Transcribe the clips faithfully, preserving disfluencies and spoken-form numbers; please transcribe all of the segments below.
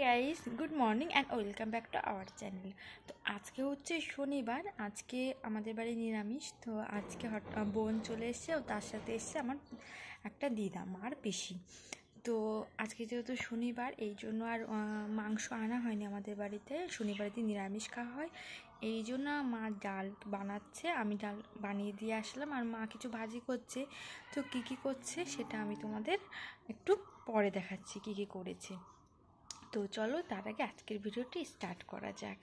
Guys, good morning and welcome back to our channel. তো আজকে হচ্ছে শনিবার, আজকে আমাদের বাড়ি নিরামিষ। তো আজকে বোন চলে এসছে ও তার সাথে এসছে আমার একটা দিদা, মার পিসি। তো আজকে যেহেতু শনিবার, এই জন্য আর মাংস আনা হয়নি আমাদের বাড়িতে। শনিবারেতে নিরামিষ খাওয়া হয়, এই জন্য মা ডাল বানাচ্ছে, আমি ডাল বানিয়ে দিয়ে আসলাম। আর মা কিছু ভাজি করছে। তো কী কী করছে সেটা আমি তোমাদের একটু পরে দেখাচ্ছি কী কী করেছে। তো চলো তার আগে আজকের ভিডিওটি স্টার্ট করা যাক।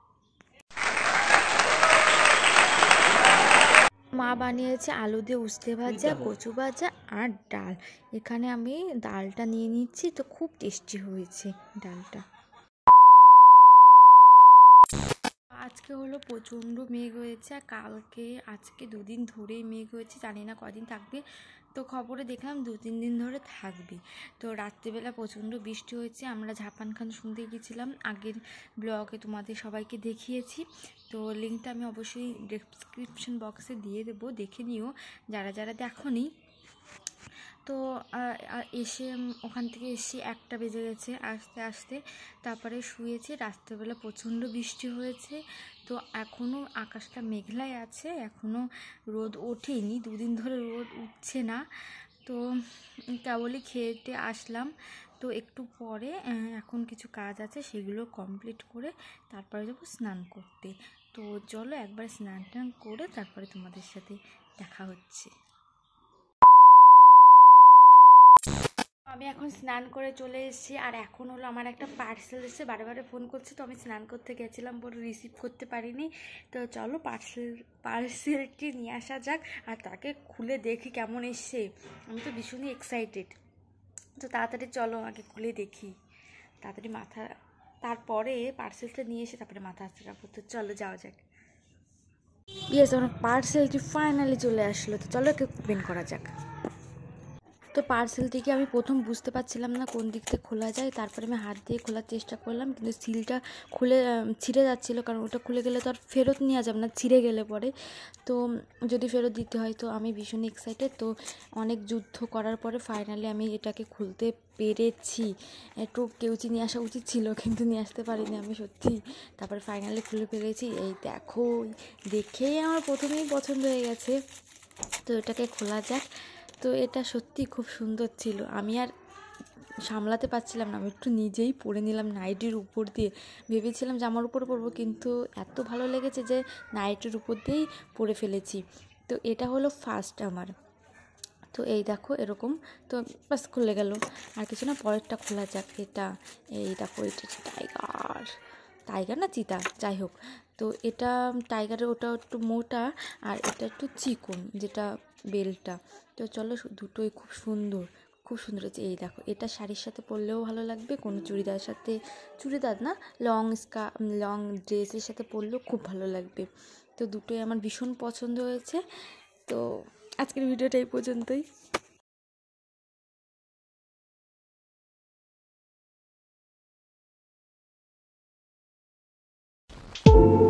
মা বানিয়েছে আলু দিয়ে উস্তে ভাজা, কচু ভাজা আর ডাল। এখানে আমি ডালটা নিয়ে নিচ্ছি, তো খুব টেস্টি হয়েছে ডালটা। আজকে হলো প্রচণ্ড মেঘ হয়েছে, আর কালকে আজকে দুদিন ধরেই মেঘ হয়েছে, জানি না কদিন থাকবে। তো খবরে দেখলাম দু তিন দিন ধরে থাকবে। তো রাত্রিবেলা প্রচণ্ড বৃষ্টি হয়েছে, আমরা ঝাপান খান শুনতে গেছিলাম, আগের ব্লগে তোমাদের সবাইকে দেখিয়েছি। তো লিঙ্কটা আমি অবশ্যই ডেসক্রিপশন বক্সে দিয়ে দেবো, দেখে নিও যারা যারা দেখোনি। তো এসে ওখান থেকে এসে একটা বেজে গেছে আস্তে আস্তে, তারপরে শুয়েছি। রাত্রেবেলা প্রচণ্ড বৃষ্টি হয়েছে, তো এখনও আকাশটা মেঘলাই আছে, এখনও রোদ ওঠেনি, দুদিন ধরে রোদ উঠছে না। তো কেবলই খেয়েতে আসলাম। তো একটু পরে এখন কিছু কাজ আছে, সেগুলো কমপ্লিট করে তারপরে যাবো স্নান করতে। তো চলো একবার স্নান টান করে তারপরে তোমাদের সাথে দেখা হচ্ছে। আমি এখন স্নান করে চলে এসেছি, আর এখন হলো আমার একটা পার্সেল এসেছে, বারে বারে ফোন করছে। তো আমি স্নান করতে গেছিলাম বলে রিসিভ করতে পারিনি। তো চলো পার্সেল পার্সেলটি নিয়ে আসা যাক, আর তাকে খুলে দেখি কেমন এসছে। আমি তো ভীষণই এক্সাইটেড। তো তাড়াতাড়ি চলো আগে খুলে দেখি, তাড়াতাড়ি মাথা, তারপরে পার্সেলটা নিয়ে এসে তারপরে মাথা আসতে রাখবো। তো চলো যাওয়া যাক। ইয়েস, আমার পার্সেলটি ফাইনালি চলে আসলো। তো চলো একে ওপেন করা যাক। তো পার্সেলটিকে আমি প্রথম বুঝতে পারছিলাম না কোন দিক থেকে খোলা যায়, তারপরে আমি হাত দিয়ে খোলার চেষ্টা করলাম, কিন্তু সিলটা খুলে ছিঁড়ে যাচ্ছিলো, কারণ ওটা খুলে গেলে তো আর ফেরত নেওয়া যাবে না, ছিঁড়ে গেলে পরে। তো যদি ফেরত দিতে হয়, তো আমি ভীষণ এক্সাইটেড। তো অনেক যুদ্ধ করার পরে ফাইনালি আমি এটাকে খুলতে পেরেছি। একটু কেউচি নিয়ে আসা উচিত ছিল, কিন্তু নিয়ে আসতে পারিনি আমি সত্যি। তারপরে ফাইনালি খুলে ফেলেছি। এই দেখো, দেখেই আমার প্রথমেই পছন্দ হয়ে গেছে। তো এটাকে খোলা যাক। তো এটা সত্যি খুব সুন্দর ছিল, আমি আর সামলাতে পারছিলাম না, আমি একটু নিজেই পরে নিলাম নাইটির উপর দিয়ে। ভেবেছিলাম জামার উপরে পরবো, কিন্তু এত ভালো লেগেছে যে নাইটির উপর দিয়েই পরে ফেলেছি। তো এটা হলো ফার্স্ট আমার। তো এই দেখো এরকম, তো বাস খুলে গেল, আর কিছু না। পরেরটা খোলা যাক। এটা এই দেখো, এটা টাইগার টাইগার না চিতা, যাই হোক। তো এটা টাইগারের, ওটা একটু মোটা আর এটা একটু চিকন, যেটা বেলটা। তো চলো, দুটোই খুব সুন্দর, খুব সুন্দর হয়েছে। এই দেখো, এটা শাড়ির সাথে পরলেও ভালো লাগবে, কোনো চুড়িদারের সাথে, চুড়িদার না, লং স্কা লং ড্রেসের সাথে পরলেও খুব ভালো লাগবে। তো দুটোই আমার ভীষণ পছন্দ হয়েছে। তো আজকের ভিডিওটা এই পর্যন্তই।